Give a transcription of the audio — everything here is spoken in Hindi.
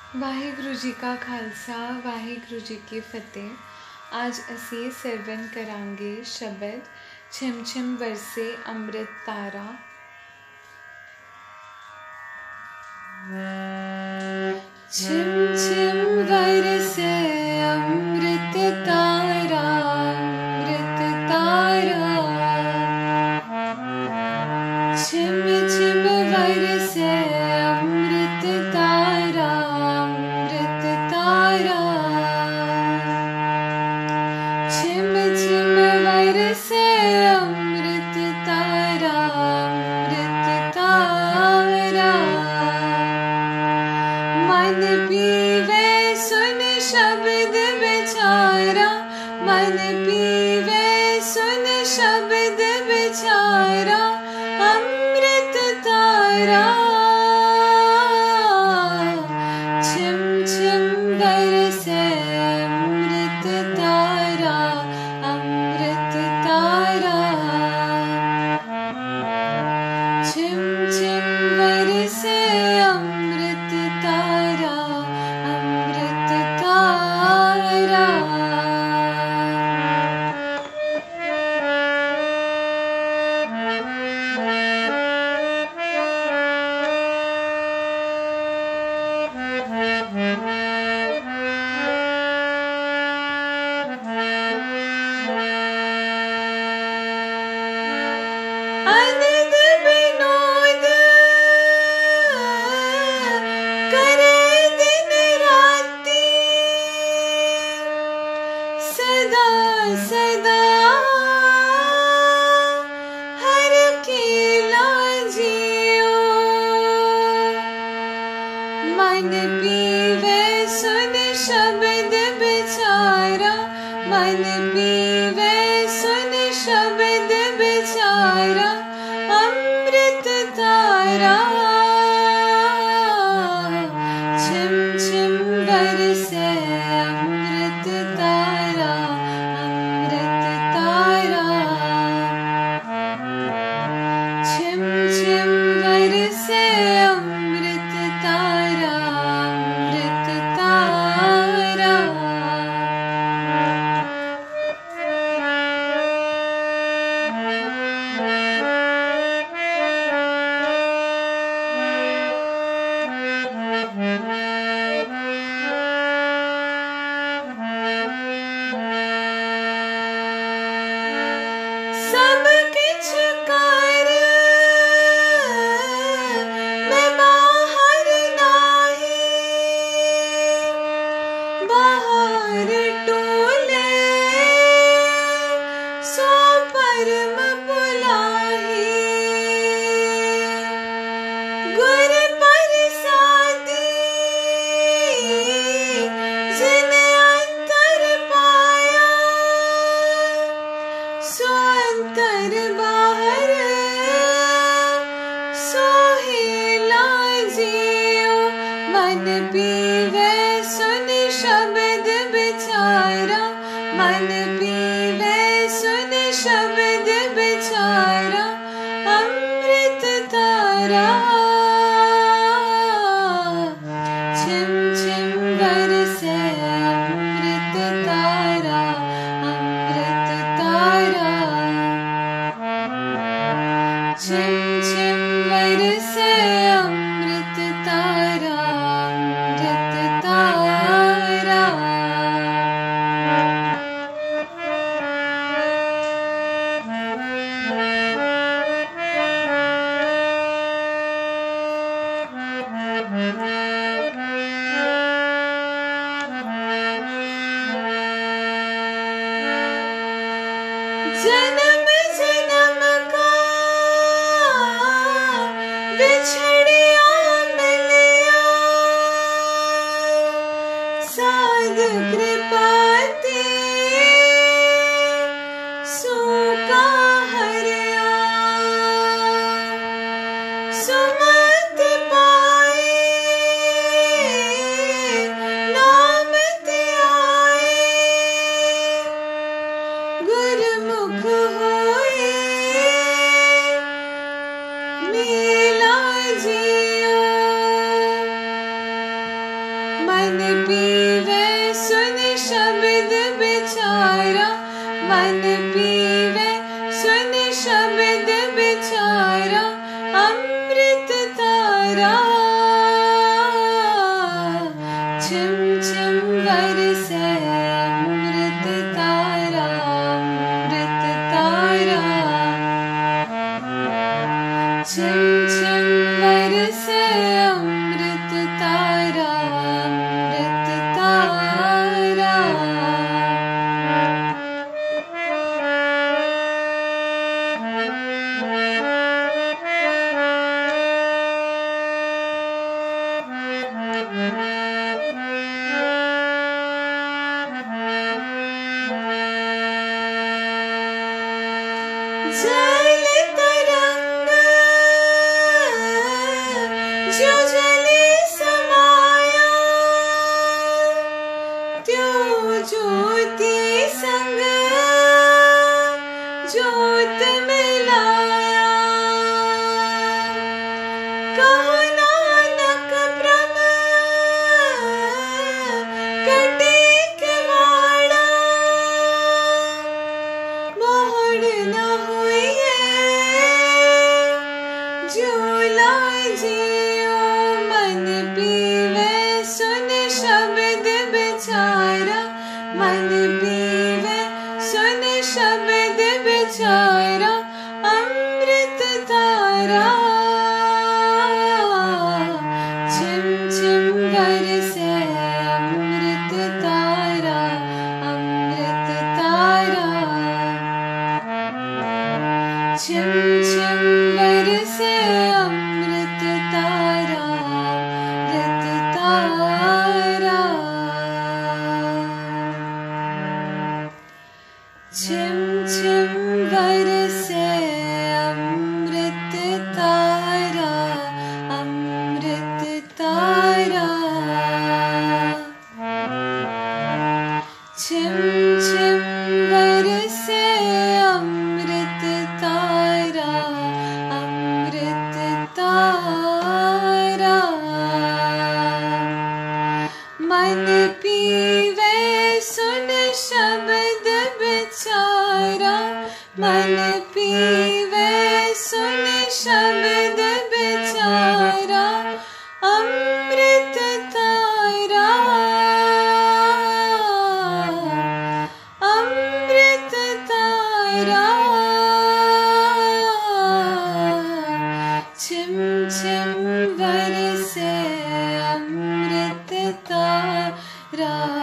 वाहेगुरु जी का खालसा वाहेगुरु जी की फतेह। आज असी सरवन करांगे शबद झिम झिम वरसे अमृत धारा। झिम झिम वरसे अमृत धारा, अमृत धारा। झिम झिम वरसे अमृत धारा, अमृत धारा। झिम झिम वरसे अमृत धारा, अमृत धारा। मन पीवे सुन शब्द बेचारा, मन पीवे सुन शब्द बेचारा, अमृत धारा। झिम झिम बरसे अमृत धारा, अमृत धारा। झिम झिम बरसे अमृत धारा, अमृत धारा। आनंद विनोद करे दिन राती, सदा सदा हर खेला जियो। मन पीवे सुन शब्द बेचारा, मन पीवे सुन शब्द बेचारा, अमृत धारा। झिम झिम बरसे अमृत धारा, अमृत धारा। झिम झिम बरसे अमृत धारा, अमृत धारा। सब किछ कर मैं बाहर नाही, बाहर टोले सो परम बुलाही। गुर प्रसादी जिन अंतर पाया, सो अंतर बाहर सोहेला जियो। मन पीवे सुन शब्द बेचारा, मन पीवे सुन शब्द बेचारा, अमृत धारा। झिम झिम बरसे अमृत धारा, अमृत धारा। झिम झिम बरसे अमृत धारा, अमृत धारा। जन्म जन्म का बिछड़िया मिलिया, साध कृपा ते सूका हरिया। सुमत पाए नाम ते आए, गुरमुख हो मन पीवे सुन शब्द बिचारा, मन पीवे सुन शब्द बिचारा, अमृत तारा झिम झिम बरसे अमृत तारा, अमृत तारा झिम झिम बरसे अमृत तारा, अमृत तारा। जल तरंग जो जले समाया, त्यों ज्योति संग ज्योत मिलाया। कहो नानक भ्रम कटे किवाड़ा, मोड़ न हुई झूला जियो, मन पीवे सुन शब्द बिचारा, मन पीवे सुन शब्द बिचारा, अमृत तारा झिम झिम बरसे अमृत तारा, अमृत तारा झिम झिम बरसे अमृत तारा, अमृत तारा झिम झिम बरसे अमृत तारा, अमृत तारा झिम झिम बरसे अमृत तारा, अमृत तारा। मन पीवे सुन शब्द बिचारा, मन पीवे सुन शब्द बिचारा, अमृत तारा, अमृत तारा झिम झिम बरसे अमृत तारा,